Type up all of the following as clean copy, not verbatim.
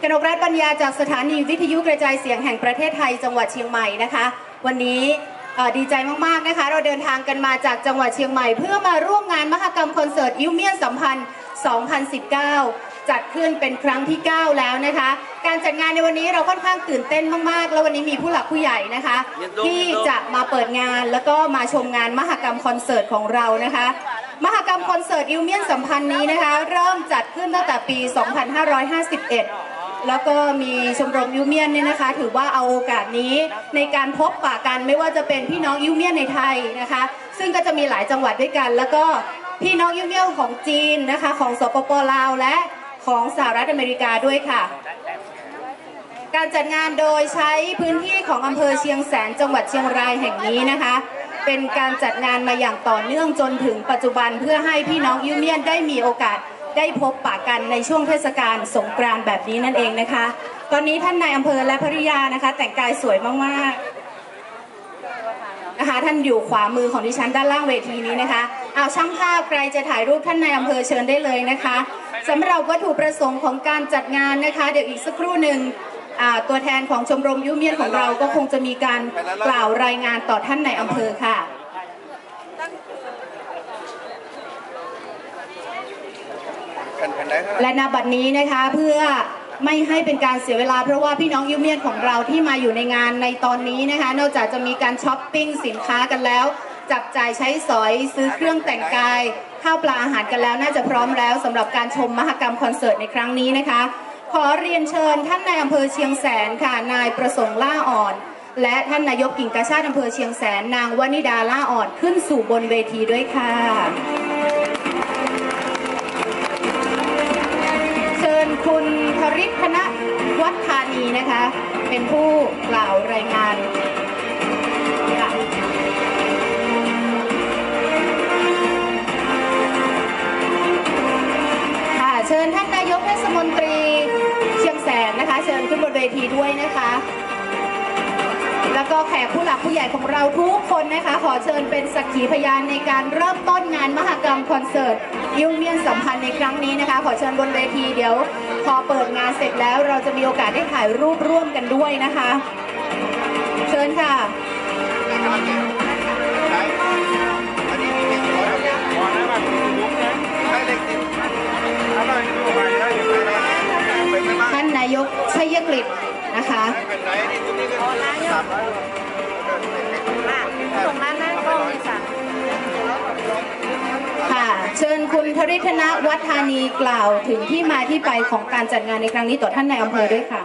กนกรัตน์ปัญญาจากสถานีวิทยุกระจายเสียงแห่งประเทศไทยจังหวัดเชียงใหม่นะคะวันนี้ดีใจมากๆนะคะเราเดินทางกันมาจากจังหวัดเชียงใหม่เพื่อมาร่วมงานมหกรรมคอนเสิร์ตอิวเมียนสัมพันธ์ 2019 จัดขึ้นเป็นครั้งที่ 9 แล้วนะคะการจัดงานในวันนี้เราค่อนข้างตื่นเต้นมากๆแล้ววันนี้มีผู้หลักผู้ใหญ่นะคะที่จะมาเปิดงานแล้วก็มาชมงานมหกรรมคอนเสิร์ตของเรานะคะมหกรรมคอนเสิร์ตอิวเมียนสัมพันธ์นี้นะคะเริ่มจัดขึ้นตั้งแต่ปี 2551 แล้วก็มีชมรมอิวเมียนเนี่ยนะคะถือว่าเอาโอกาสนี้ในการพบปะกันไม่ว่าจะเป็นพี่น้องอิวเมียนในไทยนะคะซึ่งก็จะมีหลายจังหวัดด้วยกันแล้วก็พี่น้องอิวเมียนของจีนนะคะของสปป.ลาวและของสหรัฐอเมริกาด้วยค่ะการจัดงานโดยใช้พื้นที่ของอำเภอเชียงแสนจังหวัดเชียงรายแห่งนี้นะคะเป็นการจัดงานมาอย่างต่อเนื่องจนถึงปัจจุบันเพื่อให้พี่น้องอิวเมียนได้มีโอกาสได้พบปะกันในช่วงเทศกาลสงกรานต์แบบนี้นั่นเองนะคะตอนนี้ท่านนายอำเภอและภริยานะคะแต่งกายสวยมากๆนะคะท่านอยู่ขวามือของดิฉันด้านล่างเวทีนี้นะคะเอาช่างภาพใครจะถ่ายรูปท่านนายอำเภอเชิญได้เลยนะคะสำหรับวัตถุประสงค์ของการจัดงานนะคะเดี๋ยวอีกสักครู่หนึ่งตัวแทนของชมรมอิวเมียนของเราก็คงจะมีการกล่าวรายงานต่อท่านนายอำเภอค่ะและณบัดนี้นะคะเพื่อไม่ให้เป็นการเสียเวลาเพราะว่าพี่น้องอิวเมียนของเราที่มาอยู่ในงานในตอนนี้นะคะนอกจากจะมีการช้อปปิ้งสินค้ากันแล้วจับจ่ายใช้สอยซื้อเครื่องแต่งกายข้าวปลาอาหารกันแล้วน่าจะพร้อมแล้วสำหรับการชมมหกรรมคอนเสิร์ตในครั้งนี้นะคะขอเรียนเชิญท่านนายอำเภอเชียงแสนค่ะนายประสงค์ล่าอ่อนและท่านนายกกิ่งกาชาติอำเภอเชียงแสนนางวนิดาล่าอ่อนขึ้นสู่บนเวทีด้วยค่ะเชิญคุณธริศธนวัฒานีนะคะเป็นผู้กล่าวรายงานค่ะเชิญท่านนายกเทศมนตรีเชียงแสนนะคะเชิญขึ้นบนเวทีด้วยนะคะแล้วก็แขกผู้หลักผู้ใหญ่ของเราทุกคนนะคะขอเชิญเป็นสักขีพยานในการเริ่มต้นงานมหกรรมคอนเสิร์ตอิวเมียนสัมพันธ์ในครั้งนี้นะคะขอเชิญบนเวทีเดี๋ยวพอเปิดงานเสร็จแล้วเราจะมีโอกาสได้ถ่ายรูปร่วมกันด้วยนะคะเชิญค่ะท่านนายกชัยกฤษนะคะค่ะเชิญคุณธริศธนวัฒานีกล่าวถึงที่มาที่ไปของการจัดงานในครั้งนี้ต่อท่านนายอำเภอด้วยค่ะ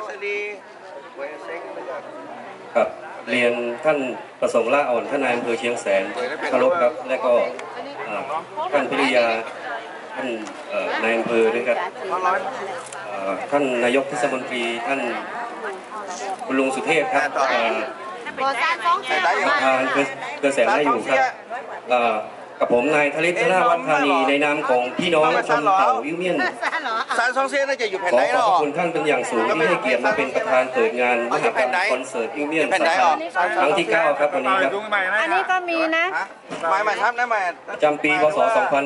ครับเรียนท่านประสงค์ล่าอ่อนท่านนายอำเภอเชียงแสนเคารพครับและก็ท่านภริยาท่านนายอำเภอด้วยครับท่านนายกเทศมนตรีท่านคุณลุงสุเทพครับประธานเกษตรได้อยู่ครับกับผมนายธริศธนวัฒานีในนามของพี่น้องชนเผ่าอิวเมียนขอขอบคุณท่านเป็นอย่างสูงที่ให้เกียรติมาเป็นประธานเปิดงานมหกรรมคอนเสิร์ตอิวเมียนครั้งที่ 9ครับวันนี้ครับอันนี้ก็มีนะประจำปีพศ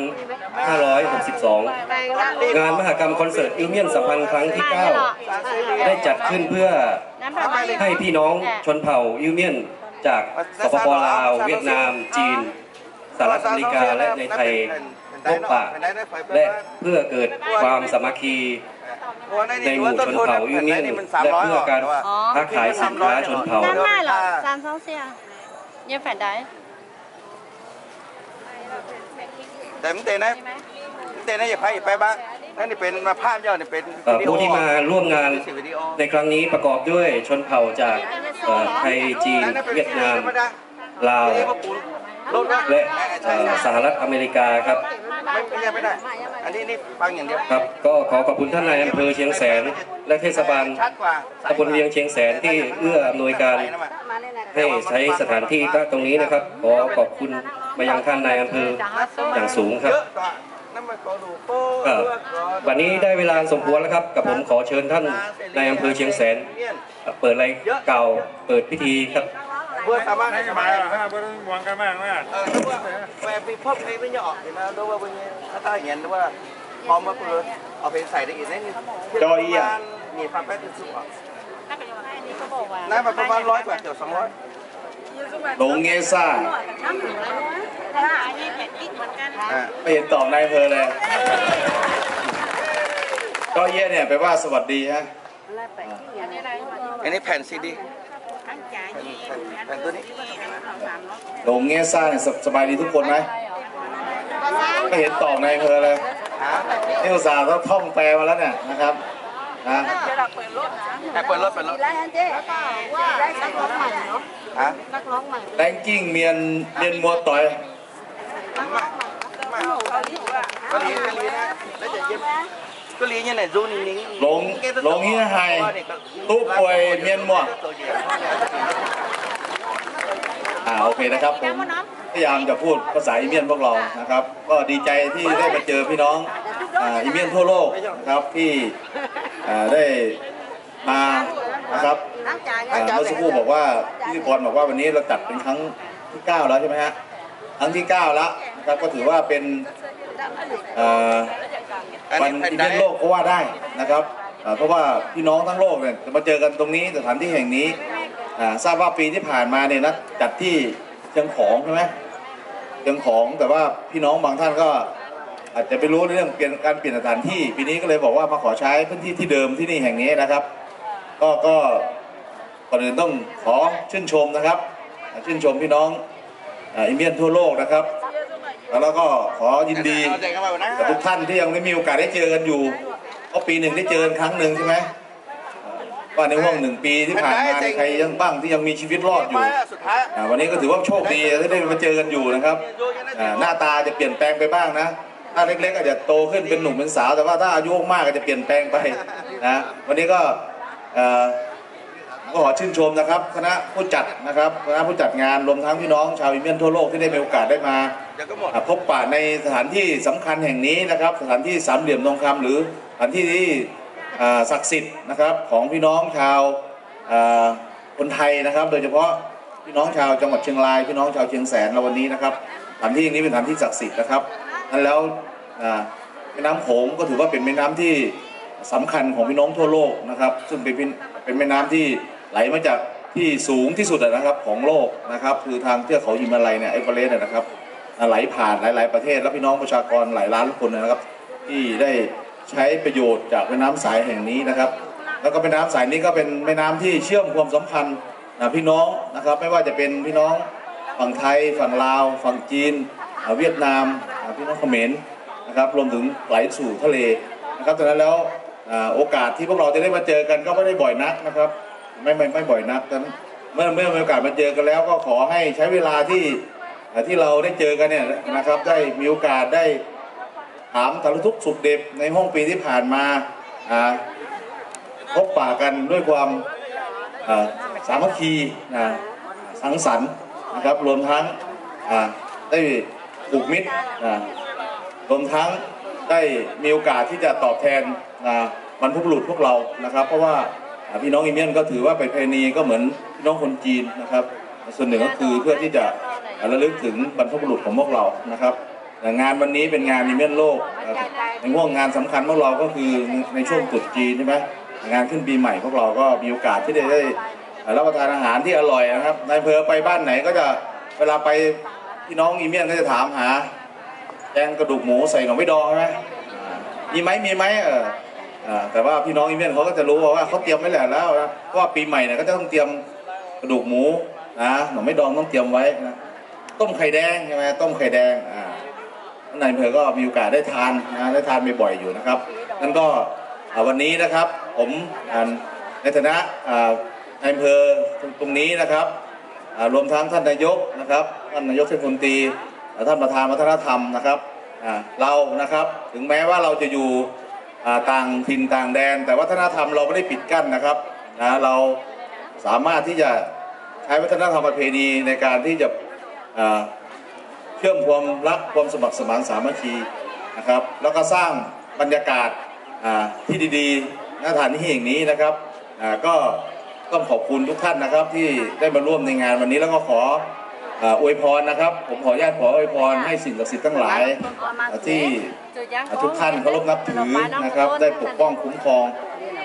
2562งานมหกรรมคอนเสิร์ตอิวเมียนสัมพันธ์ครั้งที่ 9ได้จัดขึ้นเพื่อให้พี่น้องชนเผ่าอิวเมียนจากสปป.ลาวเวียดนามจีนสหรัฐอเมริกาและในไทยพบปะและเพื่อเกิดความสามัคคีในหมู่ชนเผ่าอิวเมียนและเพื่อการค้าขายสินค้าชนเผ่านั่นไม่หรอ324ยังphải đấy แต่มึงเตะนะอย่าไปบ้างนั่นนี่เป็นมาภาพย่อนี่เป็นผู้ที่มาร่วมงานในครั้งนี้ประกอบด้วยชนเผ่าจากไทยจีนเวียดนามลาวและสหรัฐอเมริกาครับไม่ได้อันนี้ฟังอย่างเดียวครับก็ขอขอบคุณท่านนายอำเภอเชียงแสนและเทศบาลตำบลเวียงเชียงแสนที่เอื้ออำนวยการให้ใช้สถานที่ตรงนี้นะครับขอขอบคุณมายังท่านนายอำเภออย่างสูงครับวันนี้ได้เวลาสมควรแล้วครับกับผมขอเชิญท่านนายอำเภอเชียงแสนเปิดอะไรเก่าเปิดพิธีครับเพื่อสามารถให้สบายเพื่อมองกันมากนะแบบมีพ่อเพลงไม่หยอกเห็นไหมดูว่าเป็นถ้าตาเห็นว่าพอมาเปิดเอาเพลงใส่ได้อีกนิดนึงจอยอ่ะนี่ฟังแป๊บนึงสุดนี่เขาบอกว่าน่าประมาณ100 กว่าเดี๋ยว200 หลงเงซ่าไม่เห็นตอบนายอำเภอเลยก็เย่เนี่ยแปลว่าสวัสดีฮะอันนี้แผ่นซีดีแผ่นตัวนี้หลงเงซ่าเนี่ยสบายดีทุกคนไหมไม่เห็นตอบนายอำเภอเลยนี่อุตส่าห์ต้องท่องแปลมาแล้วเนี่ยนะครับนะเปิดรถแรงกิ้งเมียนมัวต่อยก็ลีนะแล้วจะเย็บก็ลีnhư này du nín หลงเฮียไฮตู้ป่วยเมียนมัวโอเคนะครับผมพยายามจะพูดภาษาอีเมียนพวกเรานะครับก็ดีใจที่ได้มาเจอพี่น้องอีเมียนทั่วโลกนะครับที่ได้มานะครับเมื่อสักครู่บอกว่าพิธีกรบอกว่าวันนี้เราจัดเป็นครั้งที่9แล้วใช่ไหมฮะครั้งที่9แล้วนะครับก็ถือว่าเป็นวันอีเมียนโลกก็ว่าได้นะครับเพราะว่าพี่น้องทั้งโลกเนี่ยจะมาเจอกันตรงนี้สถานที่แห่งนี้ทราบว่าปีที่ผ่านมาเนี่ยนะจัดที่เชียงของใช่ไหมเชียงของแต่ว่าพี่น้องบางท่านก็อาจจะไปรู้เรื่องการเปลี่ยนสถานที่ปีนี้ก็เลยบอกว่ามาขอใช้พื้นที่ที่เดิมที่นี่แห่งนี้นะครับก็ก่อนอื่นต้องขอชื่นชมนะครับชื่นชมพี่น้องอีเมียนทั่วโลกนะครับแล้วก็ขอยินดีกับทุกท่านที่ยังไม่มีโอกาสได้เจอกันอยู่ก็ปีหนึ่งได้เจอกันครั้งหนึ่งใช่ไหมว่าในห่วง1 ปีที่ผ่านมาใครยังบ้างที่ยังมีชีวิตรอดอยู่วันนี้ก็ถือว่าโชคดีที่ได้มาเจอกันอยู่นะครับหน้าตาจะเปลี่ยนแปลงไปบ้างนะถ้าเล็กๆอาจจะโตขึ้นเป็นหนุ่มเป็นสาวแต่ว่าถ้าอายุมากก็จะเปลี่ยนแปลงไปนะวันนี้ก็ขอชื่นชมนะครับคณะผู้จัดนะครับคณะผู้จัดงานรวมทั้งพี่น้องชาวอีเมียนทั่วโลกที่ได้มีโอกาสได้มาพบปะในสถานที่สำคัญแห่งนี้นะครับสถานที่สามเหลี่ยมทองคำหรือสถานที่ที่ศักดิ์สิทธิ์นะครับของพี่น้องชาวคนไทยนะครับโดยเฉพาะพี่น้องชาวจังหวัดเชียงรายพี่น้องชาวเชียงแสนเราวันนี้นะครับสถานที่นี้เป็นสถานที่ศักดิ์สิทธิ์นะครับนั้นแล้วแม่น้ำโขงก็ถือว่าเป็นแม่น้ำที่สำคัญของพี่น้องทั่วโลกนะครับซึ่งเป็นแม่น้ำที่ไหลมาจากที่สูงที่สุดนะครับของโลกนะครับคือทางเทือกเขาหิมาลัยเนี่ยเอเวอเรสต์นะครับไหลผ่านหลายๆประเทศและพี่น้องประชากรหลายล้านคนนะครับที่ได้ใช้ประโยชน์จากแม่น้ำสายแห่งนี้นะครับแล้วก็แม่น้ำสายนี้ก็เป็นแม่น้ำที่เชื่อมความสัมพันธ์พี่น้องนะครับไม่ว่าจะเป็นพี่น้องฝั่งไทยฝั่งลาวฝั่งจีนเวียดนามพี่น้องเขมรนะครับรวมถึงไหลสู่ทะเลนะครับดังนั้นแล้วโอกาสที่พวกเราจะได้มาเจอกันก็ไม่ได้บ่อยนักนะครับไม่บ่อยนักดังนั้นเมื่อมีโอกาสมาเจอกันแล้วก็ขอให้ใช้เวลาที่เราได้เจอกันเนี่ยนะครับได้มีโอกาสได้ถามสารทุกข์สุขเด็บในห้องปีที่ผ่านมาพบปะกันด้วยความสามัคคีสังสรรค์นะครับรวมทั้งได้ผูกมิตรรวมทั้งได้มีโอกาสที่จะตอบแทนบรรพบุรุษพวกเรานะครับเพราะว่าพี่น้องอีเมียนก็ถือว่าเป็นประเพณีก็เหมือนพี่น้องคนจีนนะครับส่วนหนึ่งก็คือเพื่อที่จะระลึกถึงบรรพบุรุษของพวกเรานะครับงานวันนี้เป็นงานอีเมียนโลกในห่วงงานสำคัญพวกเราก็คือในช่วงตรุษจีนใช่ไหมงานขึ้นปีใหม่พวกเราก็มีโอกาสที่ได้รับประทานอาหารที่อร่อยนะครับนายอำเภอไปบ้านไหนก็จะเวลาไปพี่น้องอีเมียนก็จะถามหาแกงกระดูกหมูใส่หน่อไม้ดองใช่ไหมมีไหมแต่ว่าพี่น้องอีเมียนเขาก็จะรู้ว่าเขาเตรียมไว้แล้วนะเพราะว่าปีใหม่เนี่ยก็จะต้องเตรียมกระดูกหมูหน่อไม้ดองต้องเตรียมไว้นะต้มไข่แดงใช่ไหมต้มไข่แดงนายอำเภอก็มีโอกาสได้ทานบ่อยๆอยู่นะครับนั่นก็วันนี้นะครับผมในฐานะนายอำเภอตรงนี้นะครับรวมทั้งท่านนายกนะครับท่านนายกเทศมนตรีท่านประธานวัฒนธรรมนะครับเรานะครับถึงแม้ว่าเราจะอยู่ต่างถิ่นต่างแดนแต่วัฒนธรรมเราไม่ได้ปิดกั้นนะครับเราสามารถที่จะใช้วัฒนธรรมประเพณีในการที่จะเชื่อมความรักความสมัครสมานสามัคคีนะครับแล้วก็สร้างบรรยากาศที่ดีๆณสถานที่แห่งนี้นะครับก็ต้องขอบคุณทุกท่านนะครับที่ได้มาร่วมในงานวันนี้แล้วก็ขออวยพรนะครับผมขออนุญาตขออวยพรให้สิ่งศักดิ์สิทธิ์ทั้งหลายที่ทุกท่านเคารพนับถือนะครับได้ปกป้องคุ้มครอง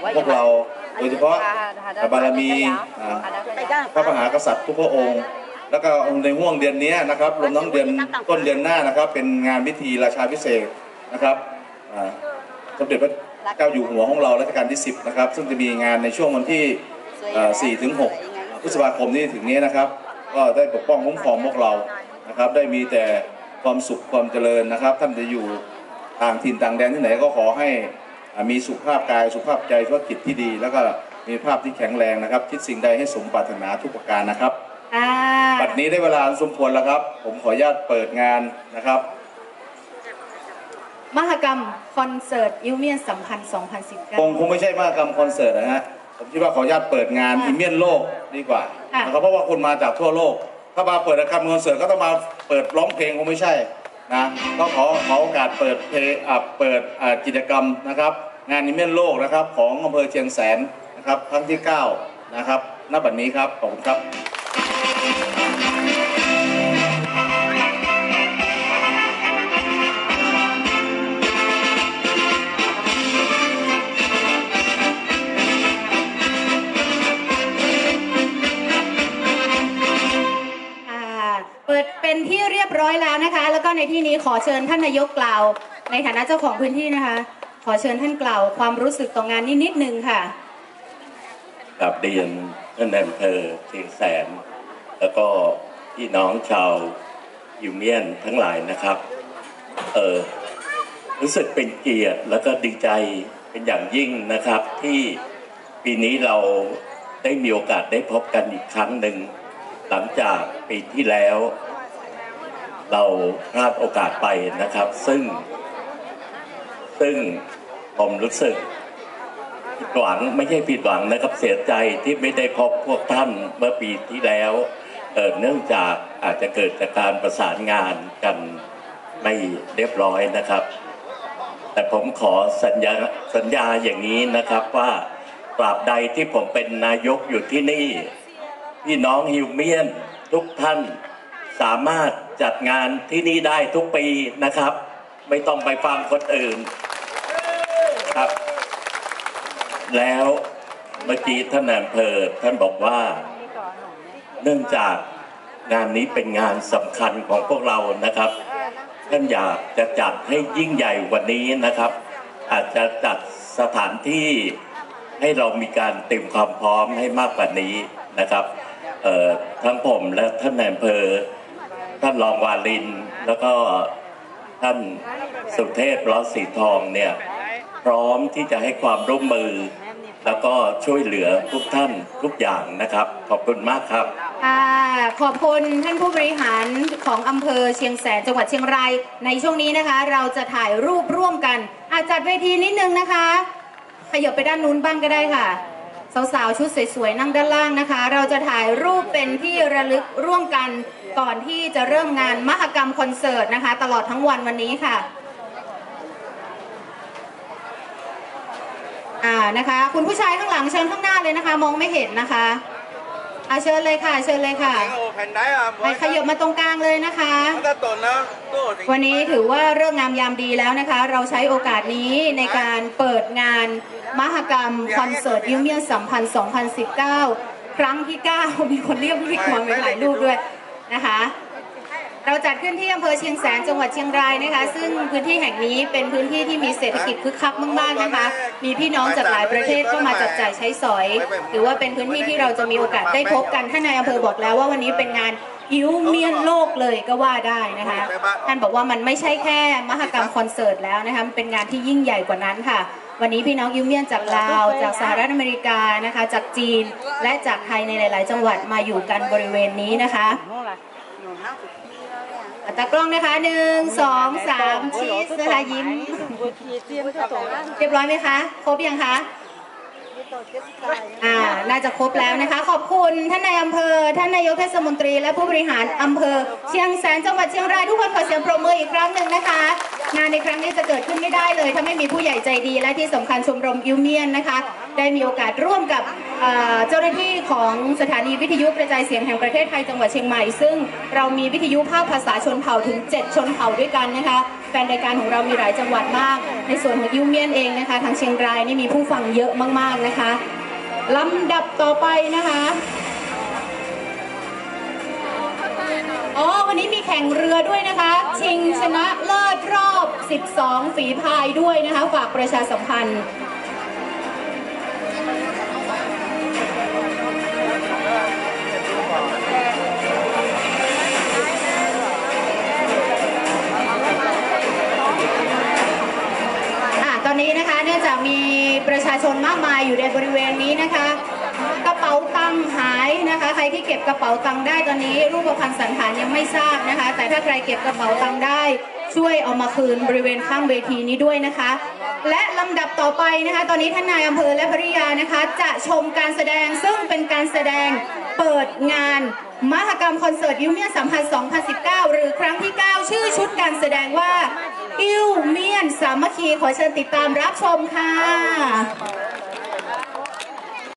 พวกเราโดยเฉพาะบารมีพระมหากษัตริย์ทุกพระองค์แล้วก็ในห่วงเดือนนี้นะครับรวมทั้งเดือนต้นเดือนหน้านะครับเป็นงานพิธีราชาภิเษกนะครับสมเด็จพระเจ้าอยู่หัวของเรารัชกาลที่10นะครับซึ่งจะมีงานในช่วงวันที่4 ถึง 6 พฤษภาคมนี้ถึงนี้นะครับก็ได้ปกป้องคุ้มครองพวกเรานะครับได้มีแต่ความสุขความเจริญนะครับท่านจะอยู่ต่างถิ่นต่างแดนที่ไหนก็ขอให้มีสุขภาพกายสุขภาพใจธุรกิจที่ดีแล้วก็มีภาพที่แข็งแรงนะครับคิดสิ่งใดให้สมปรารถนาทุกประการนะครับบัดนี้ได้เวลาสมควรแล้วครับผมขออนุญาตเปิดงานนะครับมหกรรมคอนเสิร์ตอิวเมียนสัมพันธ์2019 คงไม่ใช่มหกรรมคอนเสิร์ตนะฮะผมคิดว่าขออนุญาตเปิดงานอิวเมียนโลกดีกว่านะครับเพราะว่าคนมาจากทั่วโลกถ้ามาเปิดมหกรรมคอนเสิร์ตก็ต้องมาเปิดร้องเพลงคงไม่ใช่นะก็ขอโอกาสเปิดเพลงเปิดกิจกรรมนะครับงานอิวเมียนโลกนะครับของอำเภอเชียงแสนนะครับครั้งที่9นะครับณ บัดนี้ครับขอบคุณครับเปิดเป็นที่เรียบร้อยแล้วนะคะแล้วก็ในที่นี้ขอเชิญท่านนายกกล่าวในฐานะเจ้าของพื้นที่นะคะขอเชิญท่านกล่าวความรู้สึกต่องานนิดนึงค่ะกับเรียนท่านอำเภอเชียงแสนแล้วก็พี่น้องชาวยูเมียนทั้งหลายนะครับรู้สึกเป็นเกียรติแล้วก็ดีใจเป็นอย่างยิ่งนะครับที่ปีนี้เราได้มีโอกาสได้พบกันอีกครั้งหนึ่งหลังจากปีที่แล้วเราพลาดโอกาสไปนะครับซึ่งผมรู้สึกผิดหวังไม่ใช่ผิดหวังนะครับเสียใจที่ไม่ได้พบพวกท่านเมื่อปีที่แล้วเนื่องจากอาจจะเกิดจากการประสานงานกันไม่เรียบร้อยนะครับแต่ผมขอสัญญาอย่างนี้นะครับว่าตราบใดที่ผมเป็นนายกอยู่ที่นี่พี่น้องฮิวเมียนทุกท่านสามารถจัดงานที่นี่ได้ทุกปีนะครับไม่ต้องไปฟังคนอื่นครับแล้วเมื่อกี้ท่านอำเภอท่านบอกว่าเนื่องจากงานนี้เป็นงานสำคัญของพวกเรานะครับท่านอยากจะจัดให้ยิ่งใหญ่กว่านี้นะครับอาจจะจัดสถานที่ให้เรามีการเตรียมความพร้อมให้มากกว่านี้นะครับทั้งผมและท่านนายอำเภอท่านรองวาลินแล้วก็ท่านสุเทพล้อสีทองเนี่ยพร้อมที่จะให้ความร่วมมือแล้วก็ช่วยเหลือทุกท่านทุกอย่างนะครับขอบคุณมากครับขอบคุณท่านผู้บริหารของอำเภอเชียงแสนจังหวัดเชียงรายในช่วงนี้นะคะเราจะถ่ายรูปร่วมกันจัดเวทีนิดนึงนะคะขยับไปด้านนู้นบ้างก็ได้ค่ะสาวๆชุดสวยๆนั่งด้านล่างนะคะเราจะถ่ายรูปเป็นที่ระลึกร่วมกันก่อนที่จะเริ่มงานมหกรรมคอนเสิร์ตนะคะตลอดทั้งวันนี้ค่ะนะคะคุณผู้ชายข้างหลังเชิญข้างหน้าเลยนะคะมองไม่เห็นนะคะเชิญเลยค่ะเชิญเลยค่ะไปขยับมาตรงกลางเลยนะคะวันนี้ถือว่าเรื่องงามยามดีแล้วนะคะเราใช้โอกาสนี้ในการเปิดงานมหกรรมคอนเสิร์ตยูเมียนสัมพันธ์2019ครั้งที่9มีคนเรียกพี่ควงไปถ่ายรูปด้วยนะคะเราจัดขึ้นที่อำเภอเชียงแสนจังหวัดเชียงรายนะคะซึ่งพื้นที่แห่งนี้เป็นพื้นที่ที่มีเศรษฐกิจคึกคักมากๆนะคะมีพี่น้องจากหลายประเทศเข้ามาจับจ่ายใช้สอยถือว่าเป็นพื้นที่ที่เราจะมีโอกาสได้พบกันท่านนายอำเภอบอกแล้วว่าวันนี้เป็นงานอิวเมียนโลกเลยก็ว่าได้นะคะท่านบอกว่ามันไม่ใช่แค่มหกรรมคอนเสิร์ตแล้วนะคะเป็นงานที่ยิ่งใหญ่กว่านั้นค่ะวันนี้พี่น้องอิวเมียนจากลาวจากสหรัฐอเมริกานะคะจากจีนและจากไทยในหลายๆจังหวัดมาอยู่กันบริเวณนี้นะคะตากล้องนะคะ1 2 3ชีสนะคะยิ้มเรียบร้อยไหมคะครบยังคะน่าจะครบแล้วนะคะขอบคุณท่านนายอำเภอท่านนายกเทศมนตรีและผู้บริหารอำเภอเชียงแสนจังหวัดเชียงรายทุกคนขอเสียงปรบมืออีกครั้งหนึ่งนะคะงานในครั้งนี้จะเกิดขึ้นไม่ได้เลยถ้าไม่มีผู้ใหญ่ใจดีและที่สำคัญชมรมอิวเมียนนะคะได้มีโอกาสร่วมกับเจ้าหน้าที่ของสถานีวิทยุกระจายเสียงแห่งประเทศไทยจังหวัดเชียงใหม่ซึ่งเรามีวิทยุภาคภาษาชนเผ่าถึง7ชนเผ่าด้วยกันนะคะแฟนรายการของเรามีหลายจังหวัดมากในส่วนของอิวเมียนเองนะคะทางเชียงรายนี่มีผู้ฟังเยอะมากๆนะคะลำดับต่อไปนะคะวันนี้มีแข่งเรือด้วยนะคะชิงชนะเลิศรอบ12ฝีพายด้วยนะคะฝากประชาสัมพันธ์ตอนนี้นะคะเนื่องจากมีประชาชนมากมายอยู่ในบริเวณนี้นะคะกระเป๋าตังค์หายนะคะใครที่เก็บกระเป๋าตังค์ได้ตอนนี้รูปพรรณสันฐานยังไม่ทราบนะคะแต่ถ้าใครเก็บกระเป๋าตังค์ได้ช่วยเอามาคืนบริเวณข้างเวทีนี้ด้วยนะคะและลำดับต่อไปนะคะตอนนี้ท่านนายอำเภอและภริยานะคะจะชมการแสดงซึ่งเป็นการแสดงเปิดงานมหกรรมคอนเสิร์ตอิวเมียนสัมพันธ์ 2019 หรือครั้งที่ 9 ชื่อชุดการแสดงว่าอิวเมียนสามัคคีขอเชิญติดตามรับชมค่ะ